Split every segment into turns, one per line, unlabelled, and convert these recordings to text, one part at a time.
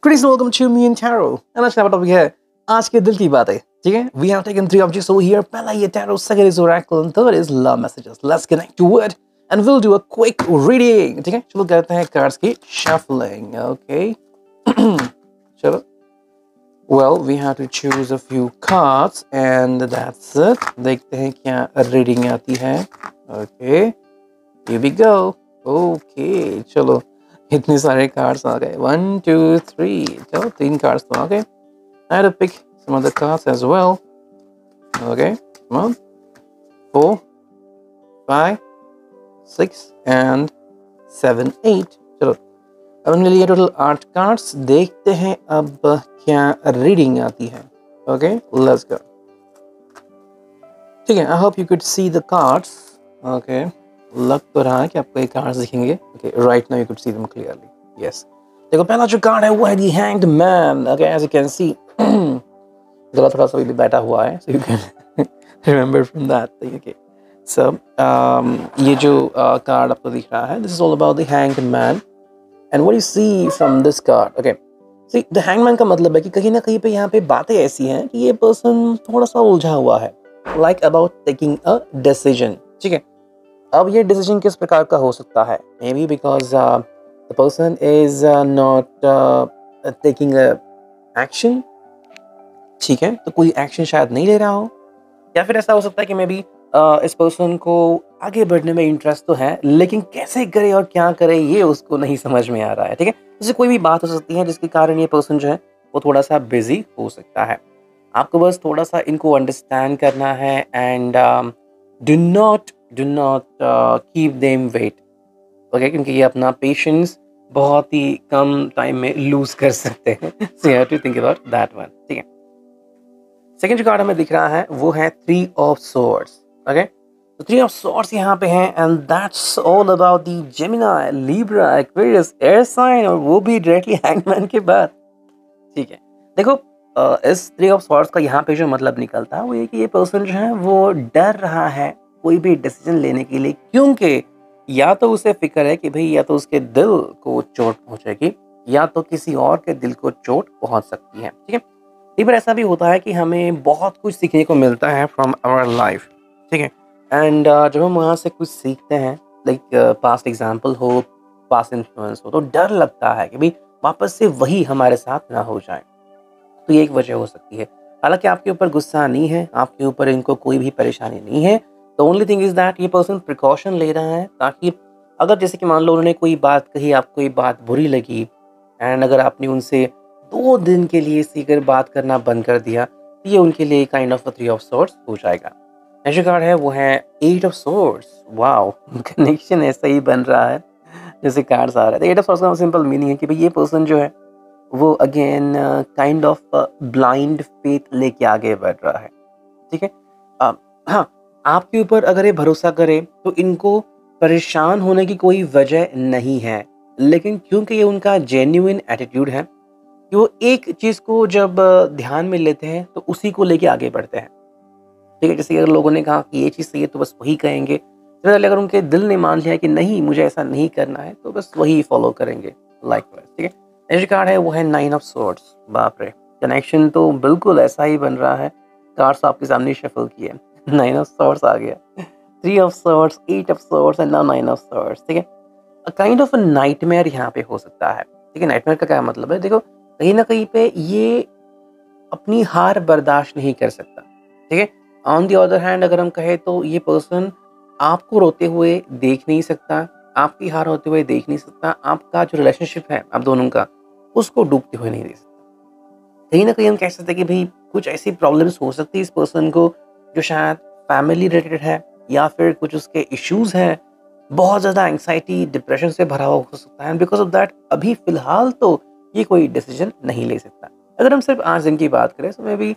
Greetings and welcome to me and Taro. And आज का topic है आज के दिल की बातें. ठीक है? We have taken 3 objects over here. पहला ये Tarot, second is Oracle, and third is Love Messages. Let's connect to it and we'll do a quick reading. ठीक है? चलो करते हैं cards की shuffling. Okay. चलो. Well, we have to choose a few cards and that's it. देखते हैं क्या reading आती है. Okay. Here we go. Okay. चलो. इतने सारे कार्ड्स आ गए 1 2 3 चलो 3 कार्ड्स तो आ गए. I had to pick some other cards as well. Okay, come on. 4 5 6 and 7 8 चलो अब हमने लिए टोटल 8 कार्ड्स. देखते हैं अब क्या रीडिंग आती है. Okay, let's go. ठीक है, I hope you could see the cards. Okay. लग तो रहा है कि आपको ये कार्ड्स दिखेंगे. Okay, right now you could see them clearly. Yes, देखो पहला जो कार्ड है वो है the hanged man. Okay, as you can see गला थोड़ा सा भी बैठा हुआ है, so you can remember from that. Okay, so ये जो कार्ड आपको दिख रहा है, this is all about the hanged man and what you see from this card. Okay, see the hanged man का मतलब है कि कहीं ना कहीं पे यहाँ पे बातें ऐसी हैं कि ये पर्सन थोड़ा सा उलझा हुआ है, like about taking a decision. ठीक है, अब ये डिसीजन किस प्रकार का हो सकता है? Maybe because the person is not taking action. ठीक है, तो कोई एक्शन शायद नहीं ले रहा हो, या फिर ऐसा हो सकता है कि मे बी इस पर्सन को आगे बढ़ने में इंटरेस्ट तो है लेकिन कैसे करे और क्या करे ये उसको नहीं समझ में आ रहा है. ठीक है, जैसे कोई भी बात हो सकती है जिसके कारण ये पर्सन जो है वो थोड़ा सा बिजी हो सकता है. आपको बस थोड़ा सा इनको अंडरस्टैंड करना है and do not keep them wait. ओके, क्योंकि ये अपना पेशेंस बहुत ही कम टाइम में लूज कर सकते हैं. so you have to think about that one. ठीक है, सेकंड जो कार्ड हमें दिख रहा है वो है 3 of swords. ओके, तो 3 of swords यहाँ पे है and that's all about the Gemini, Libra, Aquarius air sign, और वो भी डायरेक्टली हैंगमैन के बाद. ठीक है, देखो इस 3 of swords का यहाँ पे जो मतलब निकलता है वो ये कि ये पर्सन जो है वो डर रहा है कोई भी डिसीजन लेने के लिए, क्योंकि या तो उसे फिक्र है कि भाई या तो उसके दिल को चोट पहुंचेगी या तो किसी और के दिल को चोट पहुंच सकती है. ठीक है, कई बार ऐसा भी होता है कि हमें बहुत कुछ सीखने को मिलता है फ्रॉम आवर लाइफ. ठीक है, एंड जब हम वहाँ से कुछ सीखते हैं, लाइक पास्ट एग्जाम्पल हो, पास्ट इन्फ्लुएंस हो, तो डर लगता है कि भाई वापस से वही हमारे साथ ना हो जाए. तो ये एक वजह हो सकती है. हालांकि आपके ऊपर गुस्सा नहीं है, आपके ऊपर इनको कोई भी परेशानी नहीं है. The only thing is that ये पर्सन प्रिकॉशन ले रहा है ताकि अगर जैसे कि मान लो उन्होंने कोई बात कही, आपको ये बात बुरी लगी एंड अगर आपने उनसे 2 दिन के लिए सीकर बात करना बंद कर दिया तो ये उनके लिए काइंड ऑफ 3 of swords हो जाएगा. नेक्स्ट कार्ड है वो है 8 of swords. वाओ, कनेक्शन ऐसा ही बन रहा है जैसे कार्ड्स आ रहे थे. 8 of swords का सिंपल मीनिंग है कि भाई ये पर्सन जो है वो again kind of blind faith लेके आगे बढ़ रहा है. ठीक है, हाँ, आपके ऊपर अगर ये भरोसा करे तो इनको परेशान होने की कोई वजह नहीं है, लेकिन क्योंकि ये उनका जेन्युइन एटीट्यूड है कि वो एक चीज़ को जब ध्यान में लेते हैं तो उसी को लेके आगे बढ़ते हैं. ठीक है, जैसे अगर लोगों ने कहा कि ये चीज़ सही है तो बस वही कहेंगे. अगर उनके दिल ने मान लिया कि नहीं मुझे ऐसा नहीं करना है तो बस वही फॉलो करेंगे. लाइकवाइज. ठीक है, नेक्स्ट कार्ड है वो है 9 of swords. बाप रे, कनेक्शन तो बिल्कुल ऐसा ही बन रहा है. कार्ड्स आपके सामने शफल किए, 9 of swords आ गया, 3 of swords, 8 of swords and now 9 of swords. ठीक है, काइंड ऑफ नाइटमेयर यहाँ पे हो सकता है. ठीक है, नाइटमेयर का क्या मतलब है? देखो कहीं ना कहीं पे ये अपनी हार बर्दाश्त नहीं कर सकता. ठीक है, ऑन द अदर हैंड अगर हम कहें तो ये पर्सन आपको रोते हुए देख नहीं सकता, आपकी हार होते हुए देख नहीं सकता, आपका जो रिलेशनशिप है आप दोनों का उसको डूबते हुए नहीं देख सकता. कहीं ना कहीं हम कह सकते हैं कि भाई कुछ ऐसी प्रॉब्लम्स हो सकती है इस पर्सन को जो शायद फैमिली रिलेटेड है या फिर कुछ उसके इश्यूज हैं, बहुत ज़्यादा एंग्जाइटी डिप्रेशन से भरा हुआ हो सकता है. बिकॉज ऑफ दैट अभी फिलहाल तो ये कोई डिसीजन नहीं ले सकता. अगर हम सिर्फ आज दिन की बात करें तो मे बी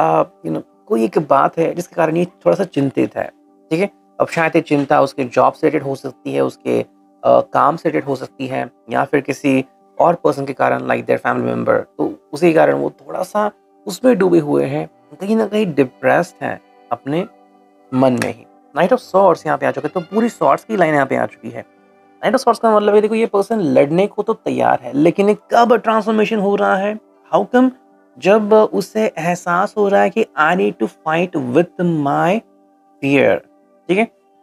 कोई एक बात है जिसके कारण ये थोड़ा सा चिंतित है. ठीक है, अब शायद ये चिंता उसके जॉब से रिलेटेड हो सकती है, उसके काम से रिलेटेड हो सकती है, या फिर किसी और पर्सन के कारण लाइक देयर फैमिली मेम्बर, तो उसी कारण वो थोड़ा सा उसमें डूबे हुए हैं, कहीं ना कहीं डिप्रेस्ड हैं अपने मन में ही. नाइट ऑफ सॉर्ड्स यहाँ पे आ चुके हैं, तो पूरी सॉर्ड्स की लाइन यहाँ पे आ चुकी है. नाइट ऑफ सॉर्ड्स का मतलब है देखो ये पर्सन लड़ने को तो तैयार है, लेकिन ये कब ट्रांसफॉर्मेशन हो रहा है, हाउ कम, जब उसे एहसास हो रहा है कि I need to fight with my fear. ठीक है,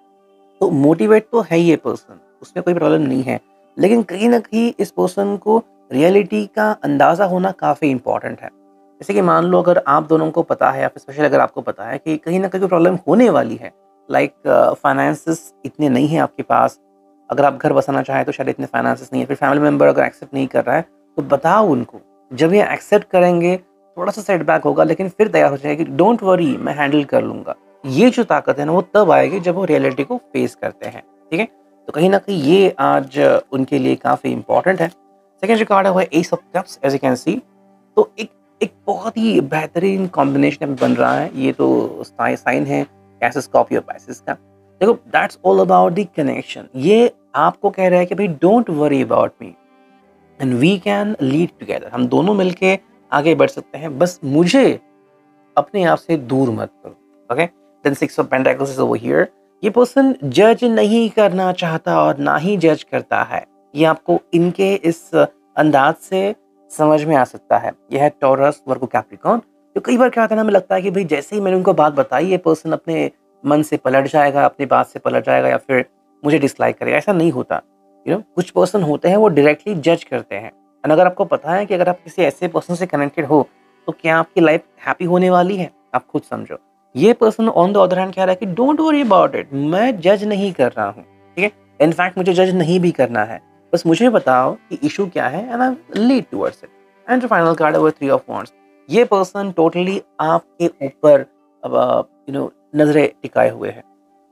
तो मोटिवेट तो है ये पर्सन, उसमें कोई प्रॉब्लम नहीं है, लेकिन कहीं ना कहीं इस पर्सन को रियलिटी का अंदाजा होना काफी इंपॉर्टेंट है। जैसे कि मान लो अगर आप दोनों को पता है, या फिर स्पेशली अगर आपको पता है कि कहीं ना कहीं प्रॉब्लम होने वाली है, लाइक फाइनेंसिस इतने नहीं है आपके पास, अगर आप घर बसाना चाहें तो शायद इतने फाइनेंसिस नहीं है, फिर फैमिली मेंबर अगर एक्सेप्ट नहीं कर रहा है तो बताओ उनको, जब ये एक्सेप्ट करेंगे थोड़ा सा सेटबैक होगा, लेकिन फिर तैयार हो जाएगी, डोंट वरी मैं हैंडल कर लूंगा। ये जो ताकत है ना वो तब आएगी जब वो रियलिटी को फेस करते हैं। ठीक है, तो कहीं ना कहीं ये आज उनके लिए काफी इंपॉर्टेंट है। सेकंड जो कार्ड है वो है ace of cups, as you can see. तो एक एक बहुत ही बेहतरीन कॉम्बिनेशन बन रहा है, ये तो साइन है कैसे स्कॉर्पियो पाइसेस का। देखो that's all about the connection, ये आपको कह रहा है कि भाई don't worry about me and we can lead together, हम दोनों मिलके आगे बढ़ सकते हैं, बस मुझे अपने आप से दूर मत करो। Okay, then six of pentacles is over here. ये पर्सन जज नहीं करना चाहता और ना ही जज करता है, ये आपको इनके इस अंदाज से समझ में आ सकता है। यह है टॉरस, वर्गो, कैप्रिकॉर्न। तो कई बार क्या होता है ना, हमें लगता है कि भाई जैसे ही मैंने उनको बात बताई ये पर्सन अपने मन से पलट जाएगा, अपनी बात से पलट जाएगा, या फिर मुझे डिसलाइक करेगा। ऐसा नहीं होता। कुछ पर्सन होते हैं वो डायरेक्टली जज करते हैं, एंड अगर आपको पता है कि अगर आप किसी ऐसे पर्सन से कनेक्टेड हो तो क्या आपकी लाइफ हैप्पी होने वाली है, आप खुद समझो। ये person on the other hand कह रहा है कि डोंट वरी अबाउट इट, मैं जज नहीं कर रहा हूँ। ठीक है, इनफैक्ट मुझे जज नहीं भी करना है, बस मुझे बताओ कि इशू क्या है and I lead towards it. And जो फाइनल कार्ड है वो थ्री ऑफ वांड्स। ये पर्सन टोटली आपके ऊपर अब नजरें टिकाए हुए है,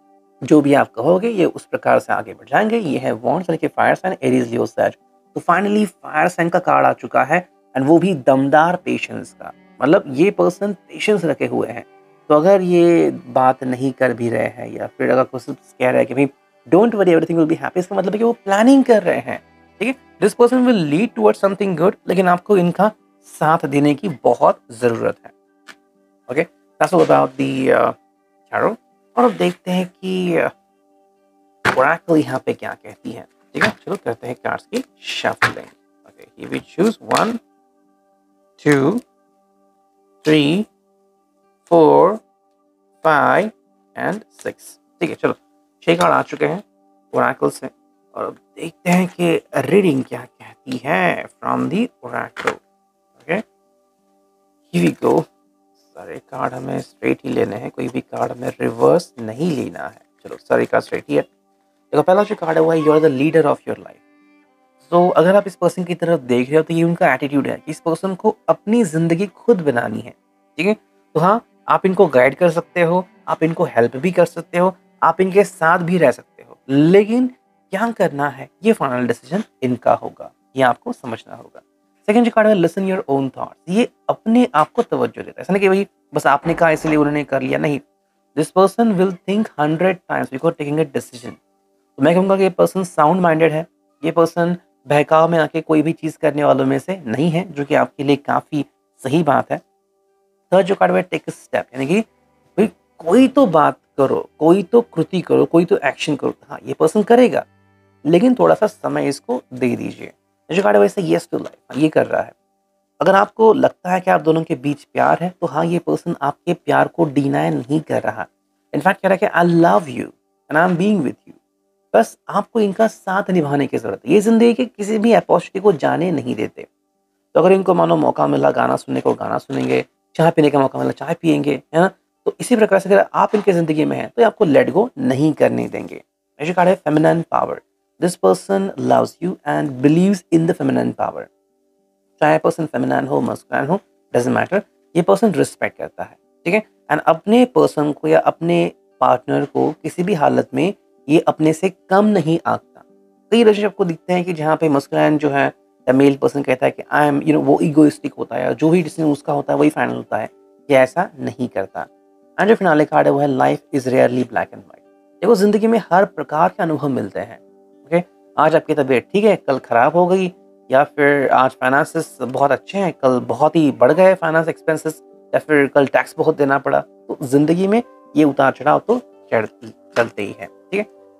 जो भी आप कहोगे ये उस प्रकार से आगे बढ़ जाएंगे। ये है वांड्स यानी कि fire sign, Aries, Leo, Sag. तो फाइनली फायर साइन का कार्ड आ चुका है, एंड वो भी दमदार पेशेंस का। मतलब ये पर्सन पेशेंस रखे हुए हैं। तो अगर ये बात नहीं कर भी रहे हैं, या फिर अगर कुछ कह रहे हैं कि भाई don't worry everything will be happy, इसका मतलब है कि वो प्लानिंग कर रहे हैं। ठीक है, this person will lead towards something good, लेकिन आपको इनका साथ देने की बहुत जरूरत है। Okay, that's all about the tarot. और अब देखते हैं कि ओरेकल यहाँ पे क्या कहती है। ठीक है, चलो करते हैं कार्ड्स की shuffling. Okay, here we choose 1 2 3 4 5 and 6। ठीक है, चलो 6 कार्ड आ चुके हैं ओरेकल से, और अब देखते हैं कि रीडिंग क्या कहती है from the oracle. Okay, here we go. सारे कार्ड हमें स्ट्रेट ही लेने हैं, कोई भी कार्ड हमें रिवर्स नहीं लेना है। चलो सारे कार्ड स्ट्रेट ही है। देखो पहला जो कार्ड है वो है you are the leader of your life. तो अगर आप इस पर्सन की तरफ देख रहे हो तो ये उनका एटीट्यूड है कि इस पर्सन को अपनी जिंदगी खुद बनानी है। ठीक है, तो हाँ, आप इनको गाइड कर सकते हो, आप इनको हेल्प भी कर सकते हो, आप इनके साथ भी रह सकते हो, लेकिन क्या करना है ये फाइनल डिसीजन इनका होगा, ये आपको समझना होगा। सेकंड जो कार्ड है लिसन योर ओन थॉट्स। ये अपने आप को तवज्जो देता है, ऐसा नहीं कि भाई बस आपने कहा इसलिए उन्होंने कर लिया, नहीं। This person will think 100 times before taking a decision. तो मैं कहूँगा कि ये पर्सन साउंड माइंडेड है, ये पर्सन बहकाव में आके कोई भी चीज़ करने वालों में से नहीं है, जो कि आपके लिए काफ़ी सही बात है। थर्ड जो कार्ड है टेक स्टेप, यानी कि भाई कोई तो बात करो, कोई तो कृति करो, कोई तो एक्शन करो। हाँ, ये पर्सन करेगा, लेकिन थोड़ा सा समय इसको दे दीजिए। जो कार्ड है वैसे येस टू लाइफ, ये कर रहा है। अगर आपको लगता है कि आप दोनों के बीच प्यार है, तो हाँ, ये पर्सन आपके प्यार को डिनाई नहीं कर रहा। इनफैक्ट कह रहा है कि I love you and I am being with you. बस आपको इनका साथ निभाने की जरूरत है। ये जिंदगी के किसी भी अपॉर्चुनिटी को जाने नहीं देते। तो अगर इनको मानो मौका मिला गाना सुनने को गाना सुनेंगे, चाय पीने का मौका मिला चाय पियेंगे, है ना। तो इसी प्रकार से अगर आप इनके जिंदगी में हैं तो ये आपको लेट गो नहीं करने देंगे। ऐसे कार्ड है feminine power. This person loves you and believes in the feminine power. चाहे पर्सन फेमिनिन हो मस्कुलिन हो, डजंट मैटर, ये पर्सन रिस्पेक्ट करता है। ठीक है, एंड अपने पर्सन को या अपने पार्टनर को किसी भी हालत में ये अपने से कम नहीं आंकता। कई रिलेशनशिप को दिखते हैं कि जहाँ पे मस्कुलिन जो है या मेल पर्सन कहता है कि आई एम वो ईगोइस्टिक होता है, जो भी डिसीजन उसका होता है वही फाइनल होता है। ये ऐसा नहीं करता। एंड जो फिनाले कार्ड है वो है life is rarely black and white. देखो जिंदगी में हर प्रकार के अनुभव मिलते हैं। ओके, आज आपकी तबीयत ठीक है, कल खराब हो गई, या फिर आज फाइनेंसेस बहुत अच्छे हैं, कल बहुत ही बढ़ गए फाइनेंस एक्सपेंसेस, या फिर कल टैक्स बहुत देना पड़ा। तो जिंदगी में ये उतार चढ़ाव तो चलते ही है। ठीक है,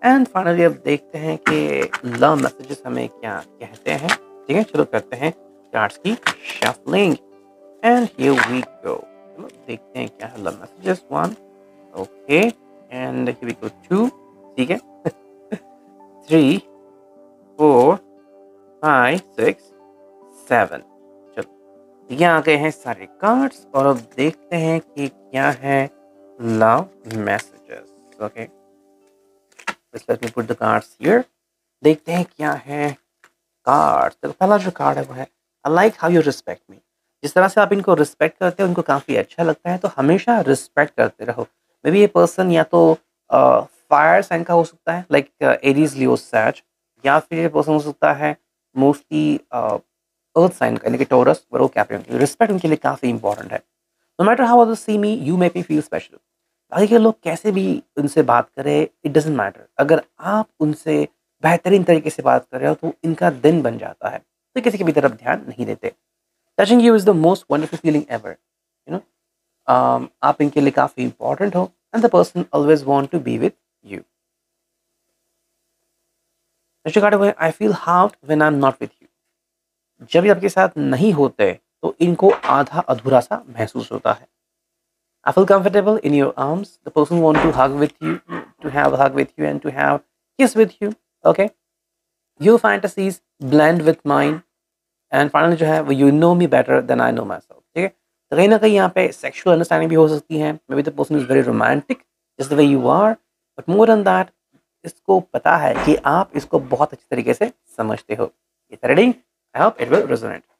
एंड फाइनली अब देखते हैं कि लव मैसेजेस हमें क्या कहते हैं। ठीक है, चलो करते हैं कार्ड्स की shuffling and here we go. चलो देखते हैं क्या है love messages. 1, okay, and here we go 2, ठीक है, 3, 4, 5, 6, 7। चलो ये आ गए हैं सारे कार्ड्स और अब देखते हैं कि क्या है love messages. Okay, let me put the cards here. देखते हैं क्या है कार्ड्स। देखो पहला जो कार्ड है वो है I like how you respect me. जिस तरह से आप इनको रिस्पेक्ट करते हो उनको काफ़ी अच्छा लगता है, तो हमेशा रिस्पेक्ट करते रहो। मे बी ये पर्सन या तो फायर साइन का हो सकता है, लाइक एरीज लियो सैज, या फिर ये पर्सन हो सकता है मोस्टली अर्थ साइन का, यानी कि टोरस, वो कैप्रिकॉर्न। रिस्पेक्ट उनके लिए काफ़ी इंपॉर्टेंट है। No matter how others see me, you make me feel special. बाकी के लोग कैसे भी उनसे बात करें, इट डजेंट मैटर, अगर आप उनसे बेहतरीन तरीके से बात कर रहे हो तो इनका दिन बन जाता है, तो किसी की भी तरफ ध्यान नहीं देते। Touching you is the most wonderful feeling ever, you know. आप इनके लिए काफ़ी इंपॉर्टेंट हो and the person always want to be with you. I feel hurt when I am not with you. जब ये आपके साथ नहीं होते तो इनको आधा अधूरा सा महसूस होता है। I feel comfortable in your arms. The person want to hug with you, to have a hug with you, and to have kiss with you. Okay. Your fantasies blend with mine. And finally जो है वो you know me better than I know myself. ठीक है, तो कहीं ना कहीं यहाँ पे sexual understanding भी हो सकती है। Maybe the person is very romantic, just the way you are. But more than that, इसको पता है कि आप इसको बहुत अच्छी तरीके से समझते हो। ये reading, I hope it will resonate.